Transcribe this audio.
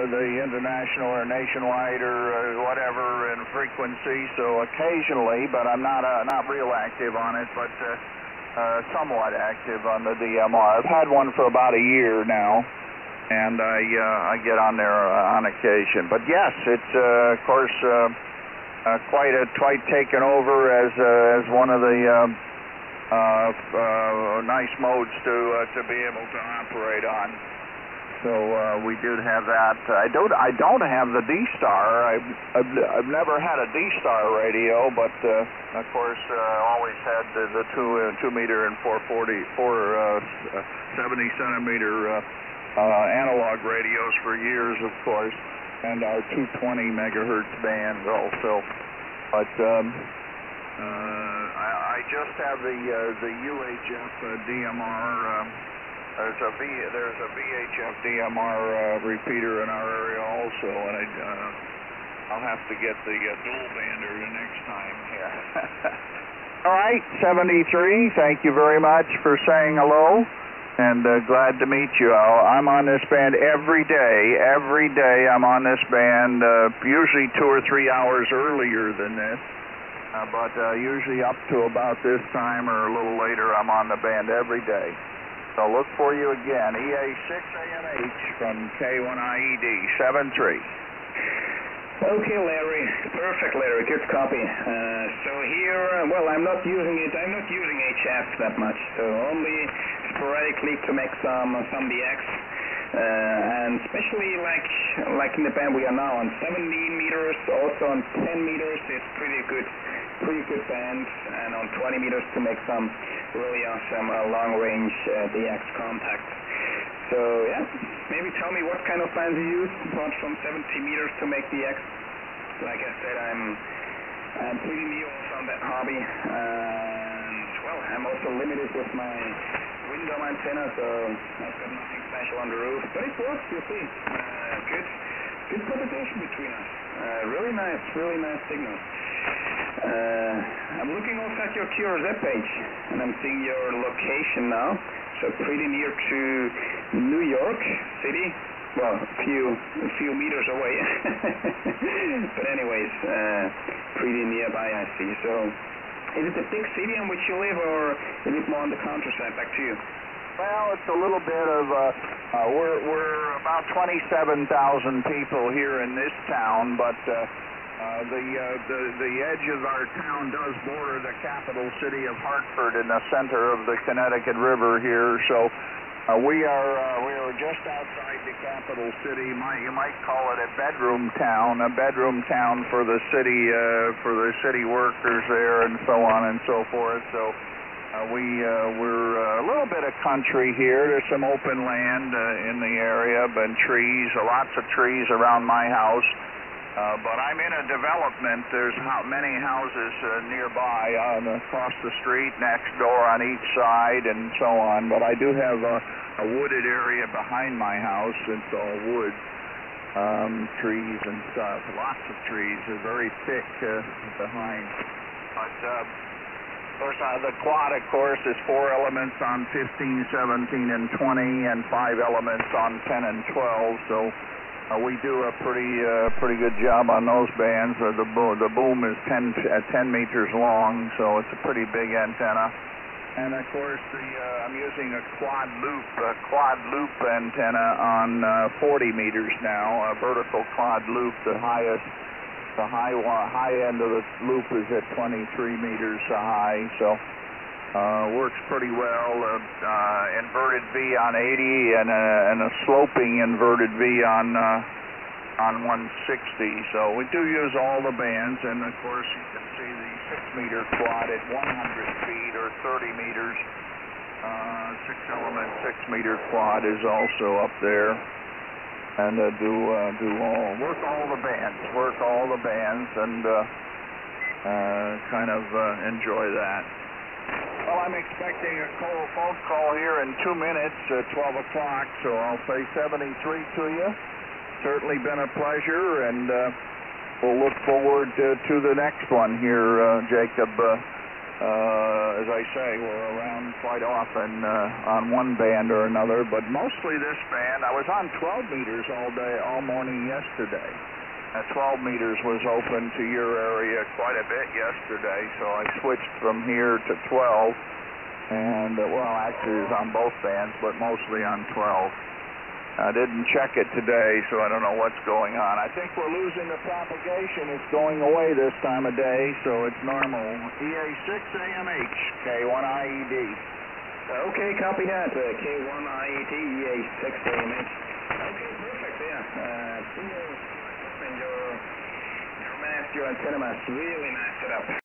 the international or nationwide or whatever in frequency. So occasionally, but I'm not real active on it, but somewhat active on the DMR. I've had one for about a year now, and I get on there on occasion. But yes, it's of course quite taken over as one of the nice modes to be able to operate on. So we did have that. I don't have the D-Star. I've never had a D-Star radio, but of course always had the 2 meter and 470 centimeter analog radios for years, of course, and our 220 megahertz bands also. But I just have the UHF DMR. There's a VHF DMR repeater in our area also, and I'll have to get the dual bander the next time here. All right, 73. Thank you very much for saying hello, and glad to meet you. I'm on this band every day. Every day I'm on this band, usually 2 or 3 hours earlier than this, but usually up to about this time or a little later I'm on the band every day. So look for you again, EA6ANH from K1IED 73. Okay, Larry. Perfect, Larry. Good copy. So here, well, I'm not using HF that much, so only sporadically to make some DX, and especially like in the band we are now on 17 meters, also on 10 meters, it's pretty good band, and on 20 meters to make some really awesome long-range DX contacts. So yeah, maybe tell me what kind of bands you use, apart from 70 meters to make DX. Like I said, I'm pretty new also on that hobby, and well, I'm also limited with my window antenna, so I've got nothing special on the roof, but it works, you see. Good propagation between us. Really nice signal. I'm looking also at your QRZ page, and I'm seeing your location now, so pretty near to New York City. Well, a few meters away. But anyways, pretty nearby, I see. So, is it a big city in which you live, or is it more on the countryside? Back to you. Well, it's a little bit of we're about 27,000 people here in this town, but the edge of our town does border the capital city of Hartford in the center of the Connecticut River here. So we are just outside the capital city. You might call it a bedroom town for the city workers there, and so on and so forth. So we're a little bit of country here. There's some open land in the area, but trees, lots of trees around my house. But I'm in a development. There's many houses nearby across the street, next door on each side, and so on. But I do have a wooded area behind my house. It's all wood, trees and stuff. Lots of trees. They're very thick behind. But of course, the quad, of course, is 4 elements on 15, 17, and 20, and 5 elements on 10 and 12. So we do a pretty good job on those bands. The boom is 10 meters long, so it's a pretty big antenna. And of course, I'm using a quad loop antenna on 40 meters now, a vertical quad loop. The high end of the loop is at 23 meters high, so works pretty well. Inverted V on 80 and a sloping inverted V on 160. So we do use all the bands, and of course you can see the 6-meter quad at 100 feet or 30 meters. 6-element 6-meter quad is also up there. And work all the bands, and kind of enjoy that. Well, I'm expecting a phone call here in 2 minutes at 12 o'clock, so I'll say 73 to you. Certainly been a pleasure, and we'll look forward to the next one here, Jacob. As I say, we're around quite often on one band or another, but mostly this band. I was on 12 meters all morning yesterday. 12 meters was open to your area quite a bit yesterday, so I switched from here to 12. And, well, actually it was on both bands, but mostly on 12. I didn't check it today, so I don't know what's going on. I think we're losing the propagation. It's going away this time of day, so it's normal. EA6AMH, K1IED. Okay, copy that. K1IED, EA6AMH. Okay, perfect, yeah. See you. And your antenna mast really nice it up.